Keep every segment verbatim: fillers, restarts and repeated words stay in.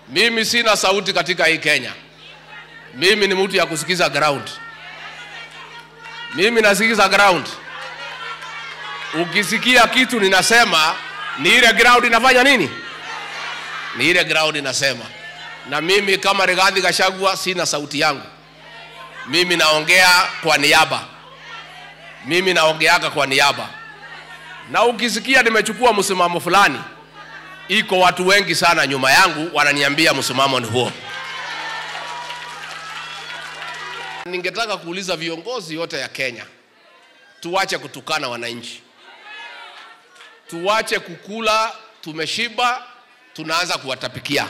Mimi sina sauti katika hii Kenya. Mimi ni mtu ya kusikiza ground. Mimi nasikiza ground. Ukisikia kitu ninasema, ni ile ground inafanya nini? Ni ile ground inasema. Na mimi kama Rigathi Gachagua sina sauti yangu. Mimi naongea kwa niaba. Mimi naongeaga kwa niaba. Na ukisikia nimechukua msimamo fulani, iko watu wengi sana nyuma yangu wananiambia msimamo ni huo. Ningetaka kuuliza viongozi yote ya Kenya, tuache kutukana wananchi. Tuache kukula tumeshiba tunaanza kuwatapikia.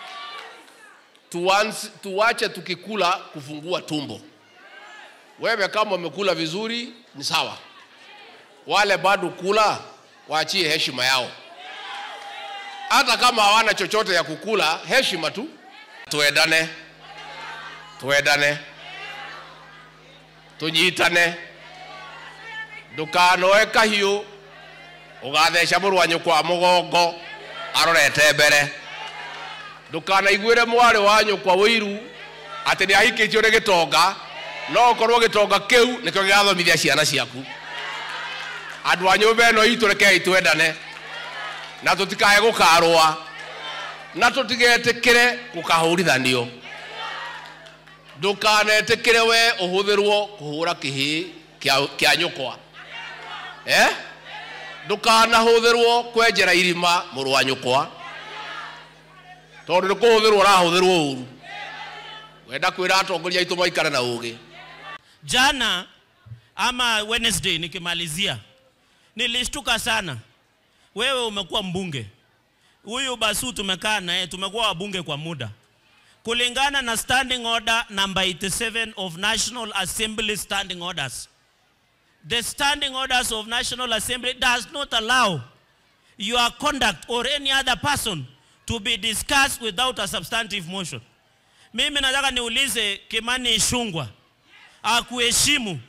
Tuanze, tuache tukikula kufungua tumbo. Wewe kama umekula vizuri ni sawa. Wale bado kula waachie heshima yao. Hata kama hawana chochote ya kukula, heshima tu. Tuendane. Tuendane. Tunyitane. Ndukanoe kahiu ugathesha mũrwanyu kwa mũgongo arorete mbere. Ndukanaiguĩre mwari wanyu kwa wĩiru atĩ nĩ ahikĩtio nĩ gĩtonga, no korwo gĩtonga kĩu nĩkĩo gĩgathomithia ciana ciaku. Andũ a nyũmba ĩno itũ rekei twendane na tũtikae gũkarũa na tũtigetĩkĩre gũkahũrithanio. Ndukanetĩkĩre we ũhũthĩrwo kũhũra kĩhĩ kĩa nyũkwa. Eh? Ndukanahũthĩrwo kwenjera irima mũrũ wa nyũkwa. Tondũ nĩkũhũthĩrwo ũrahũthĩrwo ũru. Wenda kwĩra atongoria aitũ maikare na ũgĩ. Jana ama Wednesday nikimalizia, nilishtuka sana. Wewe umekuwa mbunge. Huyu Basu tumekaa naye, tumekuwa wabunge kwa muda. Kulingana na standing order number eighty-seven of National Assembly standing orders, the standing orders of National Assembly does not allow your conduct or any other person to be discussed without a substantive motion. Mimi nataka niulize Kimani Ichung'wa, akuheshimu.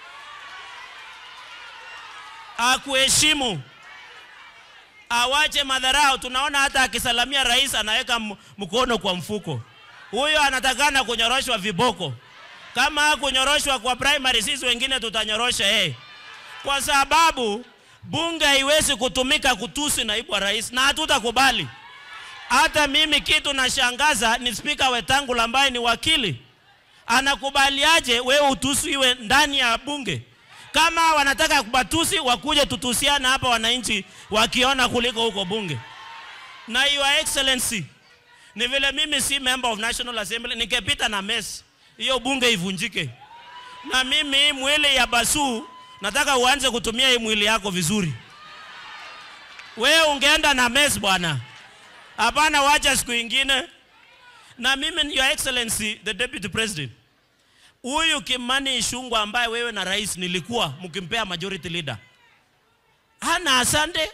Akuheshimu. Awache madharau. Tunaona hata akisalamia rais anaweka mkono kwa mfuko. Huyo anatakana kunyoroshwa viboko. Kama kunyoroshwa kwa primary, sisi wengine tutanyorosha eh. Kwa sababu bunge haiwezi kutumika kutusi naibu wa rais na hatutakubali. Hata mimi kitu nashangaza ni Speaker Wetangula ambaye ni wakili. Anakubaliaje wewe utusiwe ndani ya bunge? Kama wanataka kubatusi wakuje tutusiana hapa wananchi wakiona kuliko huko bunge. Na Your Excellency, ni vile mimi si member of National Assembly, nikepita na mess, hiyo bunge ivunjike. Na mimi mwili ya Basu nataka uanze kutumia hii mwili yako vizuri. Wewe ungeenda na mess bwana. Hapana, wacha siku ingine. Na mimi Your Excellency the Deputy President, huyu Kimani Ichung'wa ambaye wewe na rais nilikuwa mkimpea majority leader, hana asante.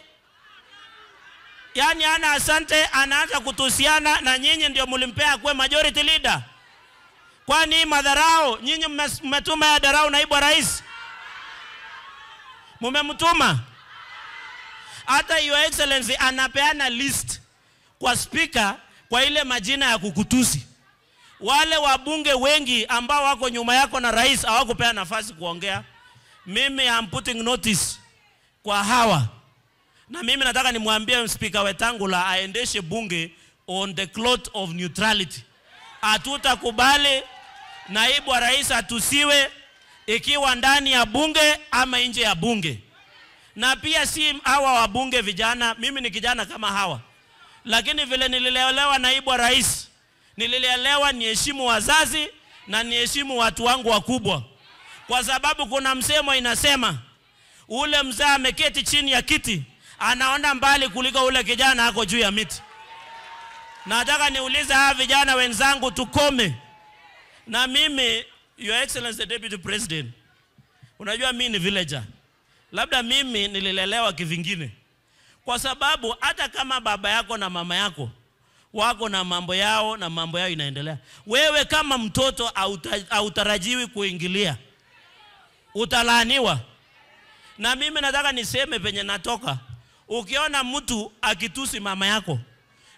Yani hana asante, anaanza kutusiana na nyinyi ndio mlimpea kwa majority leader. Kwani madharau, nyinyi mmetuma ya darau naibu wa rais? Mumemtuma? Hata Your Excellency anapeana list kwa speaker kwa ile majina ya kukutusi. Wale wabunge wengi ambao wako nyuma yako na rais hawakupea nafasi kuongea. Mimi am putting notice kwa hawa. Na mimi nataka nimwambie Speaker Wetangula aendeshe bunge on the cloth of neutrality. Hatutakubali naibu wa rais atusiwe ikiwa ndani ya bunge ama nje ya bunge. Na pia si hawa wabunge vijana, mimi ni kijana kama hawa. Lakini vile nililelewa naibu wa rais, nililelewa niheshimu wazazi na niheshimu watu wangu wakubwa. Kwa sababu kuna msemo inasema, ule mzee ameketi chini ya kiti anaona mbali kuliko ule kijana hako juu ya miti. Nataka niulize hawa vijana wenzangu tukome. Na mimi, Your Excellency the Deputy President, unajua mimi ni villager. Labda mimi nililelewa kivingine. Kwa sababu hata kama baba yako na mama yako wako na mambo yao na mambo yao inaendelea, wewe kama mtoto hautarajiwi kuingilia. Utalaaniwa. Na mimi nataka niseme penye natoka, ukiona mtu akitusi mama yako,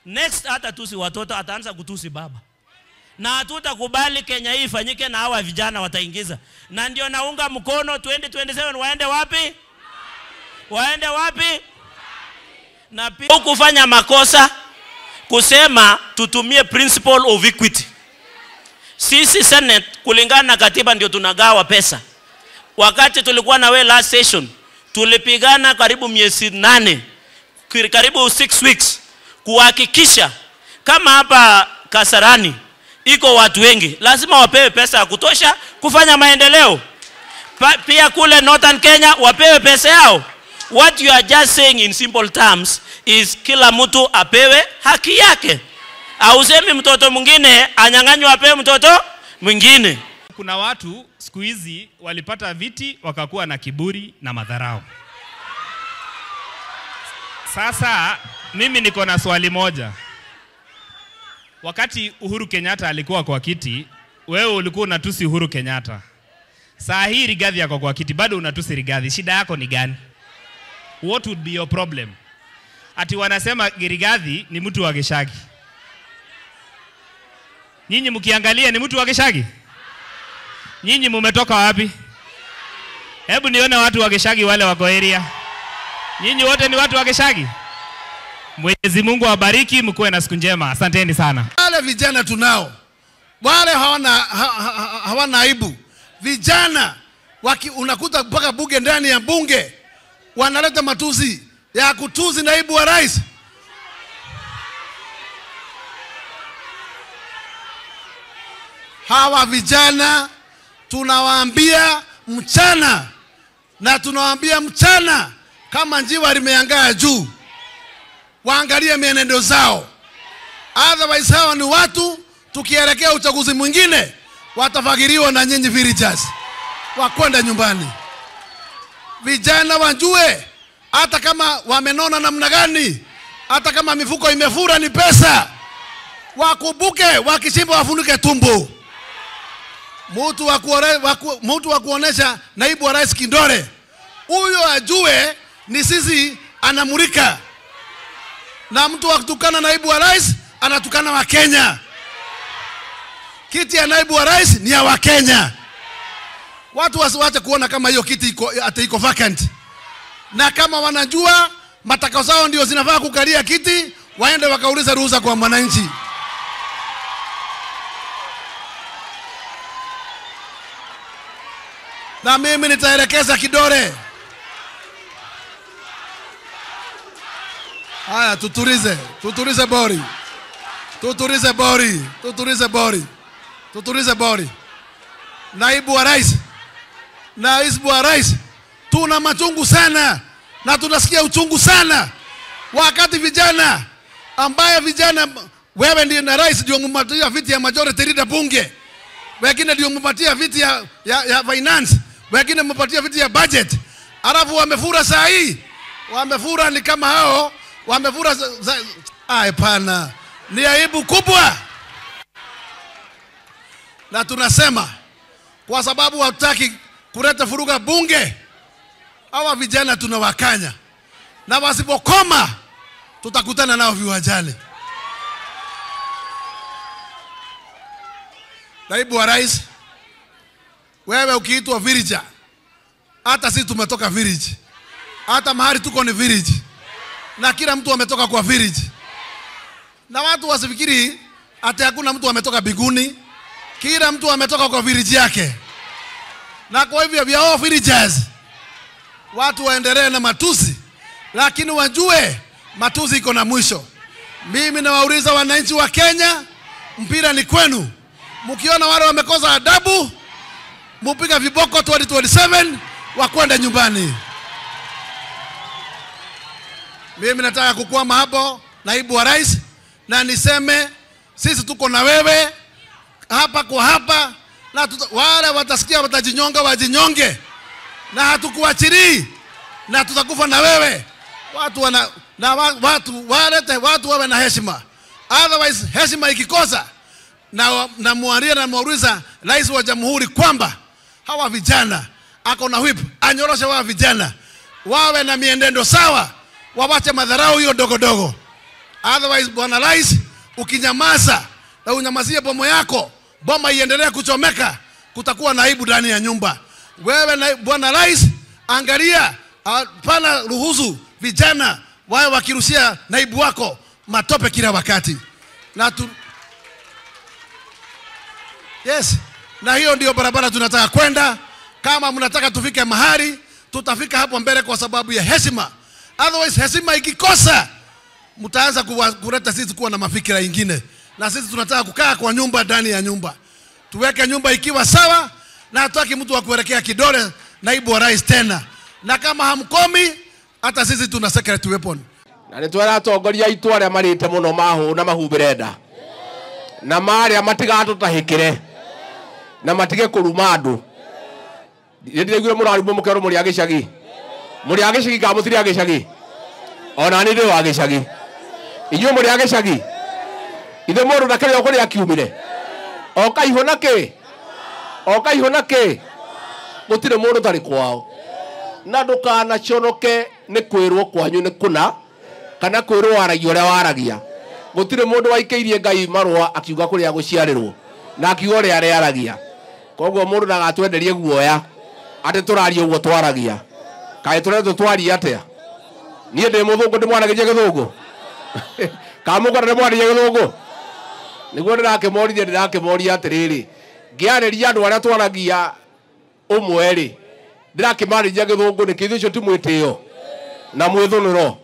Next hata tusi watoto ataanza kutusi baba. Na hatutakubali Kenya hii ifanyike na hawa vijana wataingiza. Na ndio naunga mkono twenty twenty-seven waende wapi? Waende wapi? Na pia kufanya makosa kusema tutumie principle of equity. Sisi Senate kulingana na katiba ndio tunagawa pesa. Wakati tulikuwa na we last session, tulipigana karibu miezi nane, karibu six weeks, kuhakikisha kama hapa Kasarani iko watu wengi, lazima wapewe pesa ya kutosha kufanya maendeleo. Pa, pia kule Northern Kenya wapewe pesa yao. What you are just saying in simple terms is kila mtu apewe haki yake. Ausemi mtoto mwingine anyang'anywe apewe mtoto mwingine. Kuna watu siku hizi walipata viti wakakuwa na kiburi na madharau. Sasa mimi niko na swali moja. Wakati Uhuru Kenyatta alikuwa kwa kiti, wewe ulikuwa unatusi Uhuru Kenyatta. Saa hii Rigathi yako kwa kiti, bado unatusi Rigathi. Shida yako ni gani? What would be your problem? Ati wanasema Rigathi ni mtu wa Gachagua. Nyinyi mkiangalia ni mtu wa Gachagua? Nyinyi mumetoka wapi? Hebu nione watu wa Gachagua wale wako area. Nyinyi wote ni watu wa Gachagua? Mwenyezi Mungu awabariki, mkuwe na siku njema. Asanteni sana. Wale vijana tunao, wale hawana ha, ha, hawana aibu. Vijana waki, unakuta mpaka bunge, ndani ya bunge wanaleta matusi ya kutuzi naibu wa rais. Hawa vijana tunawaambia mchana, na tunawaambia mchana kama njiwa limeangaa juu, waangalie mienendo zao. Otherwise hawa ni watu tukielekea uchaguzi mwingine watafagiriwa na nyinyi villagers wakwenda nyumbani. Vijana wajue hata kama wamenona namna gani, hata kama mifuko imefura ni pesa, wakubuke, wakishimba wafunike tumbo. Mtu wa waku, mtu wa kuonesha naibu wa rais kindore, huyo ajue ni sisi anamurika. Na mtu wa kutukana naibu wa rais anatukana wa Kenya. Kiti ya naibu wa rais ni ya wa Kenya. Watu wasiwache kuona kama hiyo kiti iko ati iko vacant. Na kama wanajua matakao zao ndio zinafaa kukalia kiti, waende wakauliza ruhusa kwa mwananchi. Na mimi nitaelekeza kidore. Haya, tuturize, tuturize bori. Tuturize bori, tuturize bori. Tuturize bori. Naibu wa rais, naibu wa rais, tuna machungu sana na tunasikia uchungu sana. Wakati vijana ambaye vijana, wewe ndiye na rais ndio mumpatia viti ya majority leader bunge, wengine ndio mumpatia viti ya, ya, ya finance, wengine mumpatia viti ya budget, alafu wamefura saa hii. Wamefura ni kama hao, wamefura ai pana. Ni aibu kubwa. Na tunasema kwa sababu hatutaki kuleta furuga bunge, hawa vijana tunawakanya, na wasipokoma tutakutana nao viwanjani. Naibu wa rais, wewe ukiitwa villager, hata sisi tumetoka village, hata mahali tuko ni village, na kila mtu ametoka kwa village. Na watu wasifikiri ati hakuna mtu ametoka biguni, kila mtu ametoka kwa village yake. Na kwa hivyo vya all villagers, watu waendelee na matusi, lakini wajue matusi iko na mwisho. Mimi nawauliza wananchi wa Kenya, mpira ni kwenu. Mkiona wale wamekosa adabu, mupiga viboko twenty twenty-seven wakwenda nyumbani. Mimi nataka kukwama hapo, naibu wa rais, na niseme sisi tuko na wewe hapa kwa hapa, na tuta, wale watasikia watajinyonga wajinyonge, na hatukuachiri, na tutakufa na wewe. Watu wana, na watu walete watu wawe na heshima. Otherwise heshima ikikosa, na na muaria na muuliza rais wa jamhuri kwamba hawa vijana ako na whip, anyoroshe wa vijana wawe na mienendo sawa, wawache madharau hiyo dogo dogo. Otherwise, Bwana Rais, ukinyamaza na unyamazie bomo yako, boma iendelee kuchomeka, kutakuwa na aibu ndani ya nyumba. Wewe na Bwana Rais, angalia, pana ruhusu vijana wawe wakirushia naibu wako matope kila wakati. Na tu... Yes, na hiyo ndio barabara tunataka kwenda. Kama mnataka tufike mahali, tutafika hapo mbele kwa sababu ya heshima. Otherwise, heshima ikikosa, mtaanza kuleta sisi kuwa na mafikira ingine. Na sisi tunataka kukaa kwa nyumba, ndani ya nyumba. Tuweke nyumba ikiwa sawa, na hataki mtu wa kuelekea kidole naibu wa rais tena. Na kama hamkomi, hata sisi tuna secret weapon. Na nitwara atongoria itu aria marite muno mahu na mahubirenda. Na mari amatigato tahikire. Na matige kuruma andu. Ndirigire murari mu mukero muri agicagi. Muri agicagi ka mutiri agicagi. Ona ni ndi wa agicagi. Inyu muri agicagi. Ithe mundu ndakere okuri akiumire. Oka ihona ke. Oka ihona ke. Gutire mundu tari kwao. Na ndukana chonoke ni kwirwo kwanyu ni kuna kana kwirwo waragia uria waragia. Gutire mundu waikeirie Ngai marwa akiuga kuri aguciarirwo na akiuga uria ariaragia. Koguo mundu ndagatwenderie guoya ate turaria uguo twaragia. Kae tureto twari atia. Nie ndi muthungu ndi mwana gije githungu. Kamukora ndi mwana gije githungu. Niguo ndirakimorithia ndirakimoria atiriri. Ngiareria andu aria twaragia umwe ri. Ndirakimarithia githungu ni kithu cio ti mwitio na mwithunuro.